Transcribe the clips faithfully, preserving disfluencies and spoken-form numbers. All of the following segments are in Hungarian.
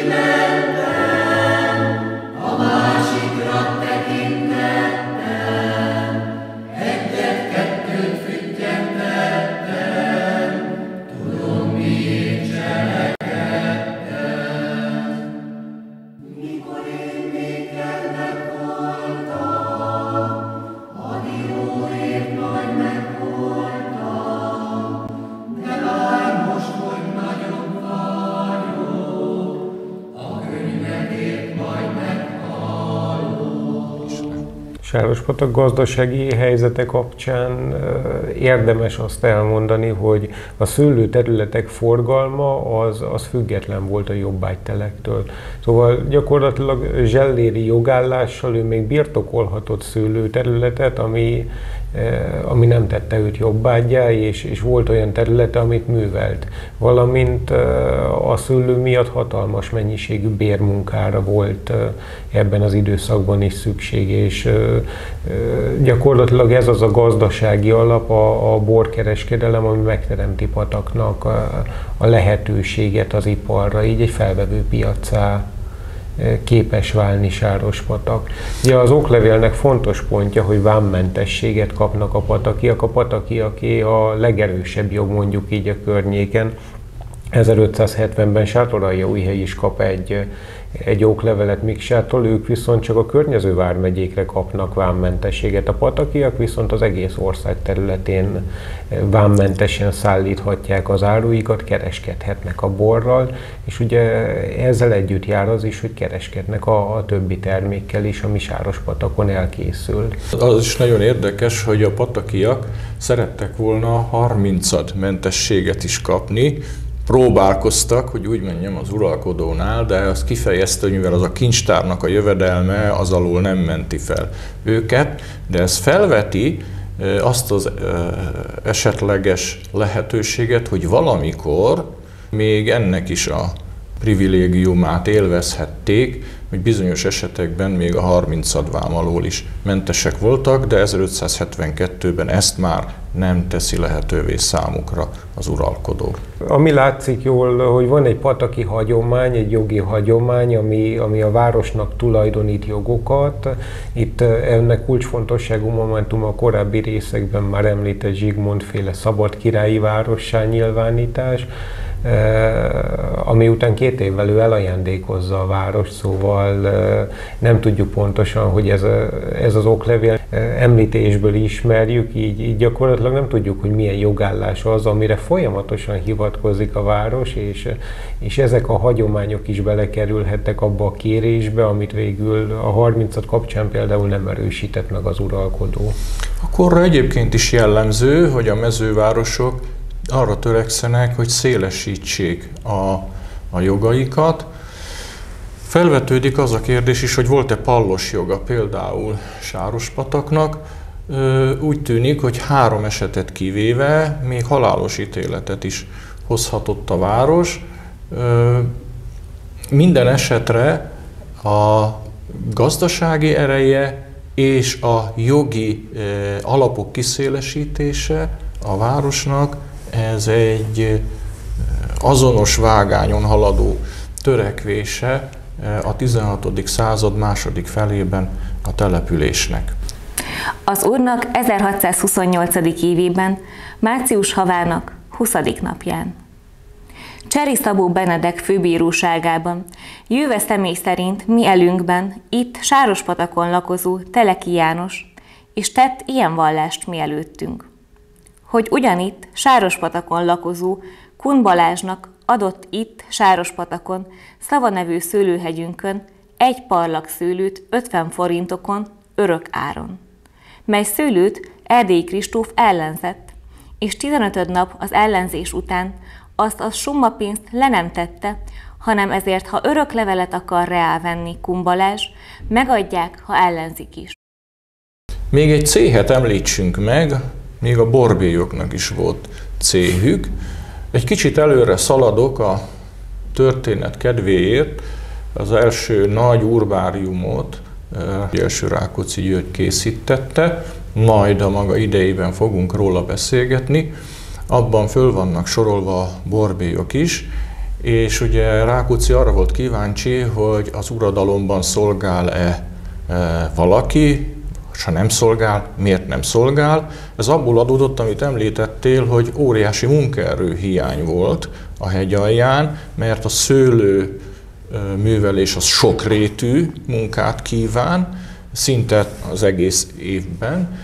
Sárospatak gazdasági helyzete kapcsán érdemes azt elmondani, hogy a szőlőterületek forgalma az, az független volt a jobbágytelektől. Szóval gyakorlatilag zselléri jogállással ő még birtokolhatott szőlőterületet, ami, ami nem tette őt jobbággyá, és, és volt olyan területe, amit művelt. Valamint a szőlő miatt hatalmas mennyiségű bérmunkára volt ebben az időszakban is szükség, és gyakorlatilag ez az a gazdasági alap, a, a borkereskedelem, ami megteremti Pataknak a, a lehetőséget az iparra, így egy felvevő piaccá képes válni Sárospatak. Ugye az oklevélnek fontos pontja, hogy vámmentességet kapnak a patakiak. A patakiaké a legerősebb jog, mondjuk így a környéken. ezerötszázhetvenben Sátoraljaújhely is kap egy, egy oklevelet Miksától, ők viszont csak a környező vármegyékre kapnak vámmentességet. A patakiak viszont az egész ország területén vámmentesen szállíthatják az áruikat, kereskedhetnek a borral, és ugye ezzel együtt jár az is, hogy kereskednek a, a többi termékkel is, ami Sárospatakon elkészül. Az is nagyon érdekes, hogy a patakiak szerettek volna harmincad mentességet is kapni, próbálkoztak, hogy úgy mondjam, az uralkodónál, de azt kifejezte, hogy mivel az a kincstárnak a jövedelme, az alól nem menti fel őket, de ez felveti azt az esetleges lehetőséget, hogy valamikor még ennek is a privilégiumát élvezhették, hogy bizonyos esetekben még a harmincad vám alól is mentesek voltak, de ezerötszázhetvenkettőben ezt már nem teszi lehetővé számukra az uralkodó. Ami látszik jól, hogy van egy pataki hagyomány, egy jogi hagyomány, ami, ami a városnak tulajdonít jogokat. Itt ennek kulcsfontosságú momentum a korábbi részekben már említett Zsigmond-féle szabad királyi várossá nyilvánítás, ami után két évvel ő elajándékozza a város, szóval nem tudjuk pontosan, hogy ez, a, ez az oklevél említésből ismerjük, így, így gyakorlatilag nem tudjuk, hogy milyen jogállás az, amire folyamatosan hivatkozik a város, és, és ezek a hagyományok is belekerülhettek abba a kérésbe, amit végül a harmincad kapcsán például nem erősített meg az uralkodó. Akkor egyébként is jellemző, hogy a mezővárosok arra törekszenek, hogy szélesítsék a, a jogaikat. Felvetődik az a kérdés is, hogy volt-e pallos joga például Sárospataknak. Úgy tűnik, hogy három esetet kivéve még halálos ítéletet is hozhatott a város. Minden esetre a gazdasági ereje és a jogi alapok kiszélesítése a városnak, ez egy azonos vágányon haladó törekvése a tizenhatodik század második felében a településnek. Az úrnak ezerhatszázhuszonnyolcadik évében, március havának huszadik napján. Cseri Szabó Benedek főbíróságában, jöve személy szerint mi elünkben, itt Sárospatakon lakozó Teleki János, és tett ilyen vallást mi előttünk, hogy ugyanitt Sárospatakon lakozó Kun Balázsnak adott itt Sárospatakon szava-nevű szőlőhegyünkön egy parlag szőlőt ötven forintokon örök áron, mely szőlőt Erdélyi Kristóf ellenzett, és tizenötöd nap az ellenzés után azt a summa pénzt le nem tette, hanem ezért, ha örök levelet akar reál venni Kun Balázs, megadják, ha ellenzik is. Még egy céhet említsünk meg, még a borbélyoknak is volt céhük. Egy kicsit előre szaladok a történet kedvéért. Az első nagy urbáriumot az első Rákóczi György készítette, majd a maga idejében fogunk róla beszélgetni. Abban föl vannak sorolva a borbélyok is, és ugye Rákóczi arra volt kíváncsi, hogy az uradalomban szolgál-e valaki, és ha nem szolgál, miért nem szolgál. Ez abból adódott, amit említettél, hogy óriási munkaerő hiány volt a hegyalján, mert a szőlő művelés az sokrétű munkát kíván, szinte az egész évben,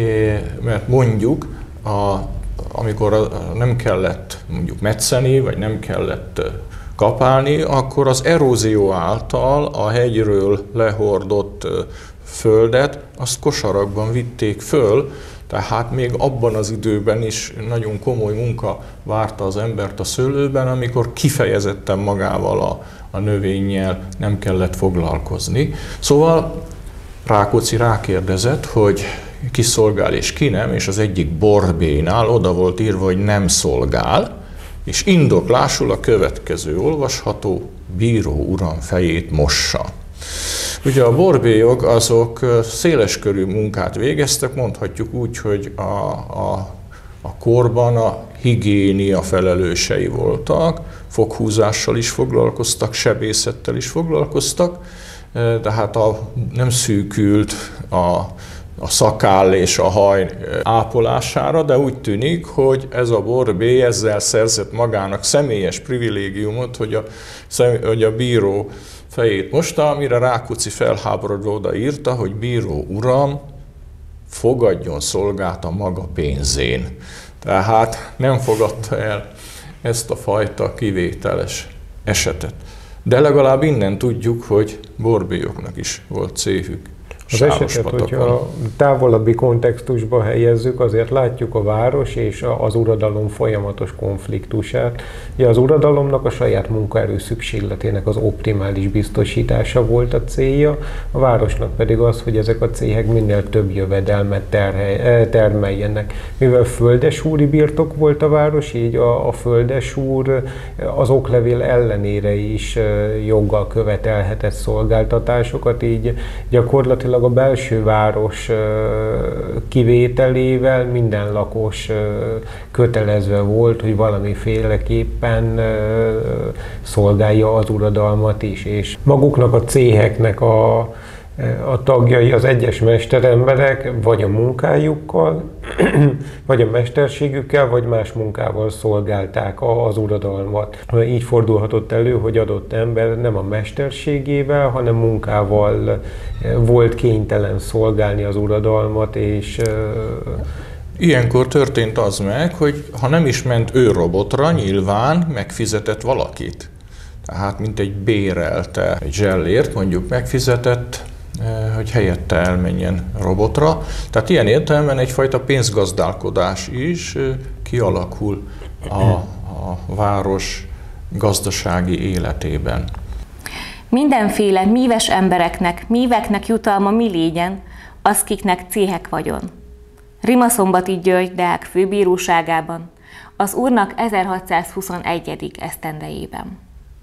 mert mondjuk, a, amikor nem kellett mondjuk metszeni, vagy nem kellett kapálni, akkor az erózió által a hegyről lehordott földet, azt kosarakban vitték föl, tehát még abban az időben is nagyon komoly munka várta az embert a szőlőben, amikor kifejezetten magával a, a növényel nem kellett foglalkozni. Szóval Rákóczi rákérdezett, hogy ki szolgál és ki nem, és az egyik borbénál oda volt írva, hogy nem szolgál, és indoklásul a következő olvasható: bíró uram fejét mossa. Ugye a borbélyok azok széleskörű munkát végeztek, mondhatjuk úgy, hogy a, a, a korban a higiénia felelősei voltak, foghúzással is foglalkoztak, sebészettel is foglalkoztak, de hát a, nem szűkült a, a szakáll és a haj ápolására, de úgy tűnik, hogy ez a borbély ezzel szerzett magának személyes privilégiumot, hogy a, hogy a bíró fejét mosta, amire Rákóczi felháborodva odaírta, hogy bíró uram, fogadjon szolgát a maga pénzén. Tehát nem fogadta el ezt a fajta kivételes esetet. De legalább innen tudjuk, hogy borbélyoknak is volt céhük. Az esetet, hogyha távolabbi kontextusba helyezzük, azért látjuk a város és az uradalom folyamatos konfliktusát. Ugye az uradalomnak a saját munkaerő szükségletének az optimális biztosítása volt a célja, a városnak pedig az, hogy ezek a céhek minél több jövedelmet termeljenek. Mivel földesúri birtok volt a város, így a, a földesúr az oklevél ellenére is joggal követelhetett szolgáltatásokat, így gyakorlatilag a belső város kivételével minden lakos kötelezve volt, hogy valamiféleképpen szolgálja az uradalmat is, és maguknak a céheknek a, a tagjai, az egyes mesteremberek vagy a munkájukkal, vagy a mesterségükkel, vagy más munkával szolgálták az uradalmat. Így fordulhatott elő, hogy adott ember nem a mesterségével, hanem munkával volt kénytelen szolgálni az uradalmat, és ilyenkor történt az meg, hogy ha nem is ment ő robotra, nyilván megfizetett valakit. Tehát mint egy bérelte, egy zsellért mondjuk megfizetett, hogy helyette elmenjen robotra. Tehát ilyen értelemben egyfajta pénzgazdálkodás is kialakul a, a város gazdasági életében. Mindenféle míves embereknek, míveknek jutalma mi légyen, az kiknek céhek vagyon. Rimaszombathy György Deák főbíróságában, az úrnak ezerhatszázhuszonegyedik esztendejében.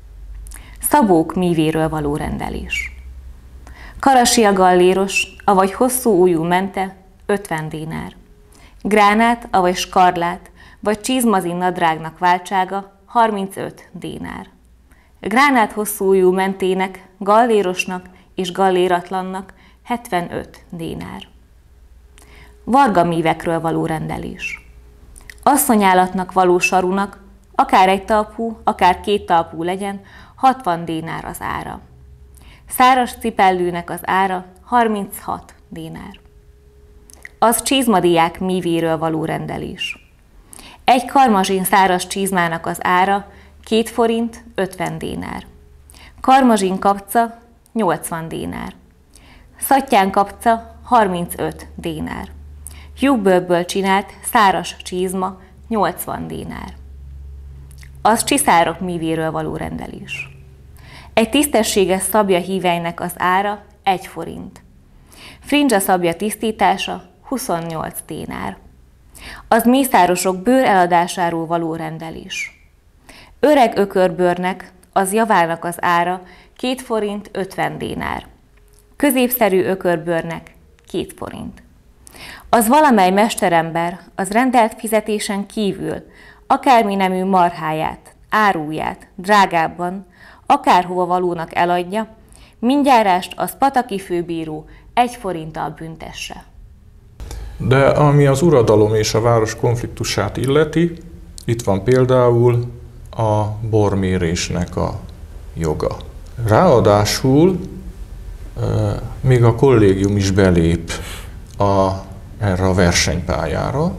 Szabók mívéről való rendelés. Karasi a galléros, avagy hosszú ujjú mente, ötven dénár. Gránát, avagy skarlát, vagy csizmazin nadrágnak váltsága, harmincöt dénár. Gránát hosszú ujjú mentének, gallérosnak és gallératlannak hetvenöt dénár. Varga mívekről való rendelés. Asszonyállatnak való sarunak, akár egy talpú, akár két talpú legyen, hatvan dénár az ára. Száras cipellőnek az ára harminchat dénár. Az csizmadiák mívéről való rendelés. Egy karmazsin száraz csizmának az ára két forint, ötven dénár. Karmazsin kapca, nyolcvan dénár. Szattyán kapca, harmincöt dénár. Lyukbőrből csinált száras csizma, nyolcvan dénár. Az csiszárok mívéről való rendelés. Egy tisztességes szabja híveinek az ára egy forint. Frindzsa szabja tisztítása huszonnyolc dénár. Az mészárosok bőr eladásáról való rendelés. Öreg ökörbőrnek, az javának az ára két forint ötven dénár. Középszerű ökörbőrnek két forint. Az valamely mesterember az rendelt fizetésen kívül akármi nemű marháját árulját drágábban, akárhova valónak eladja, mindjárást az pataki főbíró egy forinttal büntesse. De ami az uradalom és a város konfliktusát illeti, itt van például a bormérésnek a joga. Ráadásul még a kollégium is belép a, erre a versenypályára.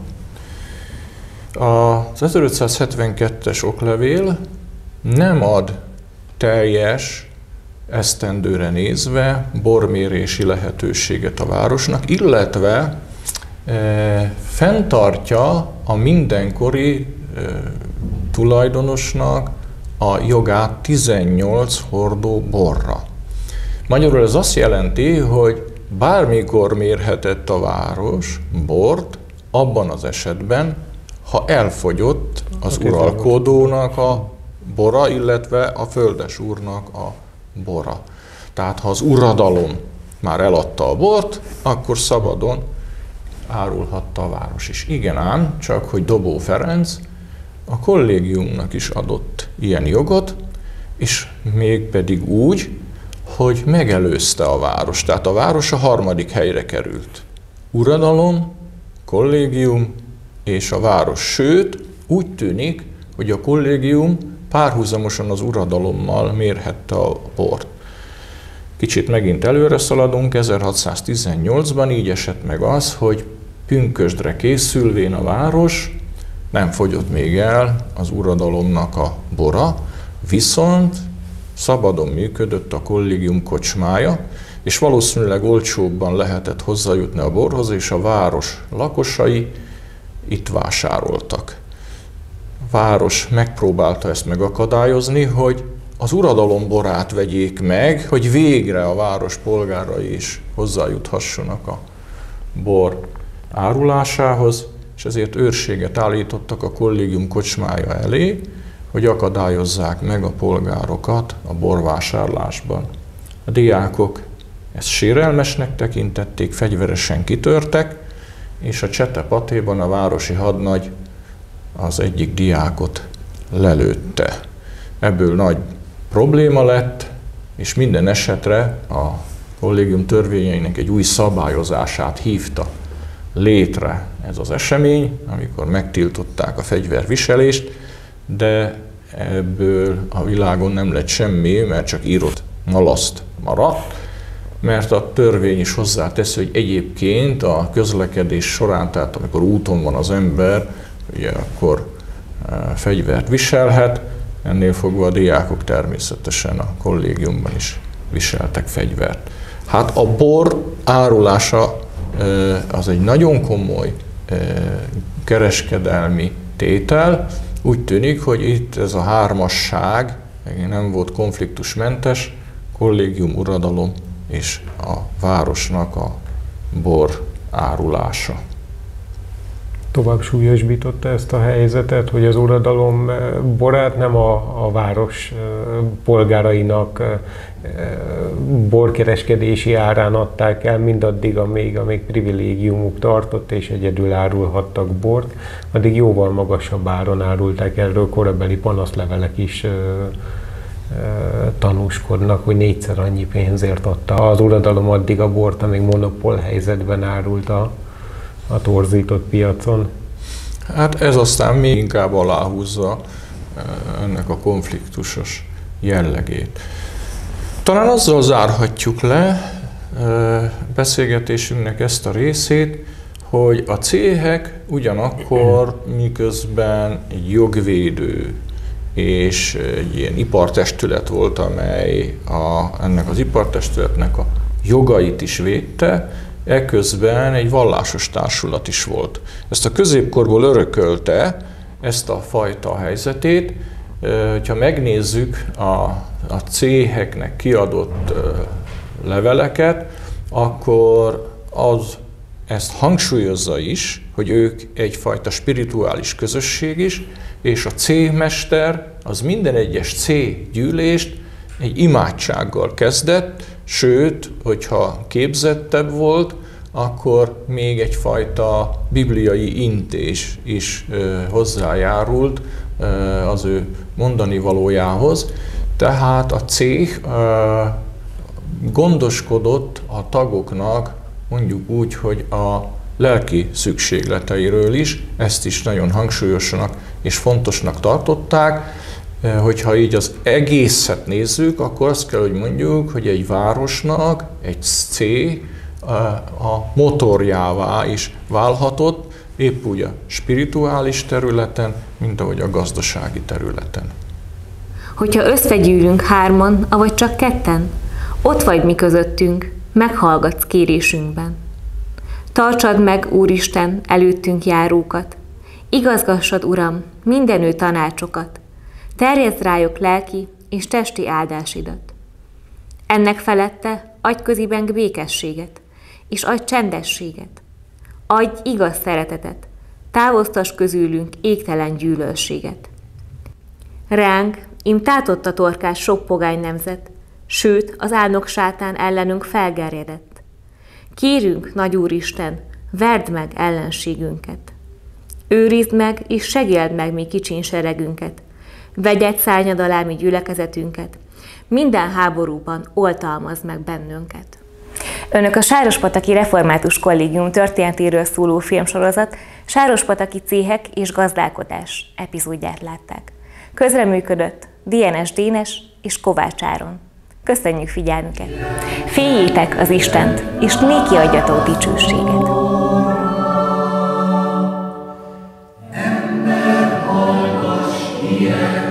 Az ezerötszázhetvenkettes oklevél nem ad teljes esztendőre nézve bormérési lehetőséget a városnak, illetve e, fenntartja a mindenkori e, tulajdonosnak a jogát tizennyolc hordó borra. Magyarul ez azt jelenti, hogy bármikor mérhetett a város bort, abban az esetben, ha elfogyott az uralkodónak a bora, illetve a földesúrnak a bora. Tehát ha az uradalom már eladta a bort, akkor szabadon árulhatta a város is. Igen ám, csak hogy Dobó Ferenc a kollégiumnak is adott ilyen jogot, és mégpedig úgy, hogy megelőzte a város. Tehát a város a harmadik helyre került. Uradalom, kollégium és a város. Sőt, úgy tűnik, hogy a kollégium párhuzamosan az uradalommal mérhette a bort. Kicsit megint előre szaladunk, ezerhatszáztizennyolcban így esett meg az, hogy pünkösdre készülvén a város nem fogyott még el az uradalomnak a bora, viszont szabadon működött a kollégium kocsmája, és valószínűleg olcsóbban lehetett hozzájutni a borhoz, és a város lakosai itt vásároltak. A város megpróbálta ezt megakadályozni, hogy az uradalom borát vegyék meg, hogy végre a város polgárai is hozzájuthassanak a bor árulásához, és ezért őrséget állítottak a kollégium kocsmája elé, hogy akadályozzák meg a polgárokat a borvásárlásban. A diákok ezt sérelmesnek tekintették, fegyveresen kitörtek, és a Csetepatéban a városi hadnagy az egyik diákot lelőtte. Ebből nagy probléma lett, és minden esetre a kollégium törvényeinek egy új szabályozását hívta létre ez az esemény, amikor megtiltották a fegyverviselést, de ebből a világon nem lett semmi, mert csak írott malaszt maradt, mert a törvény is hozzátesz, hogy egyébként a közlekedés során, tehát amikor úton van az ember, ugye akkor fegyvert viselhet, ennél fogva a diákok természetesen a kollégiumban is viseltek fegyvert. Hát a bor árulása az egy nagyon komoly kereskedelmi tétel. Úgy tűnik, hogy itt ez a hármasság nem volt konfliktusmentes, kollégium, uradalom és a városnak a bor árulása. Tovább súlyosbította ezt a helyzetet, hogy az uradalom borát nem a, a város polgárainak borkereskedési árán adták el, mindaddig, amíg, amíg privilégiumuk tartott és egyedül árulhattak bort, addig jóval magasabb áron árulták, erről korabeli panaszlevelek is tanúskodnak, hogy négyszer annyi pénzért adta az uradalom addig a bort, amíg monopól helyzetben árult a, a torzított piacon. Hát ez aztán még inkább aláhúzza ennek a konfliktusos jellegét. Talán azzal zárhatjuk le beszélgetésünknek ezt a részét, hogy a céhek ugyanakkor miközben egy jogvédő és egy ilyen ipartestület volt, amely a, ennek az ipartestületnek a jogait is védte, eközben egy vallásos társulat is volt. Ezt a középkorból örökölte, ezt a fajta helyzetét. Ha megnézzük a, a céheknek kiadott leveleket, akkor az ezt hangsúlyozza is, hogy ők egyfajta spirituális közösség is, és a céhmester az minden egyes céhgyűlést egy imádsággal kezdett, sőt, hogyha képzettebb volt, akkor még egyfajta bibliai intés is hozzájárult az ő mondani valójához. Tehát a céh gondoskodott a tagoknak, mondjuk úgy, hogy a lelki szükségleteiről is, ezt is nagyon hangsúlyosnak és fontosnak tartották. Hogyha így az egészet nézzük, akkor azt kell, hogy mondjuk, hogy egy városnak egy céh a motorjává is válhatott, épp úgy a spirituális területen, mint ahogy a gazdasági területen. Hogyha összegyűlünk hárman, avagy csak ketten, ott vagy mi közöttünk, meghallgatsz kérésünkben. Tartsad meg, Úristen, előttünk járókat, igazgassad, Uram, mindenő tanácsokat, terjeszd rájuk lelki és testi áldásidat. Ennek felette adj köziben békességet, és adj csendességet. Adj igaz szeretetet, távoztass közülünk égtelen gyűlölséget. Ránk im tátott a torkás sok pogány nemzet, sőt, az álnok sátán ellenünk felgerjedett. Kérünk, nagy Úristen, verd meg ellenségünket. Őrizd meg és segéld meg mi kicsin seregünket. Vegyed szárnyad alá mi gyülekezetünket. Minden háborúban oltalmazd meg bennünket. Önök a Sárospataki Református Kollégium történetéről szóló filmsorozat Sárospataki céhek és gazdálkodás epizódját látták. Közreműködött Dienes Dénes és Kovács Áron. Köszönjük figyelmüket! Féljétek az Istent, és néki adjatok dicsőséget! Ember, hallgass, ilyen!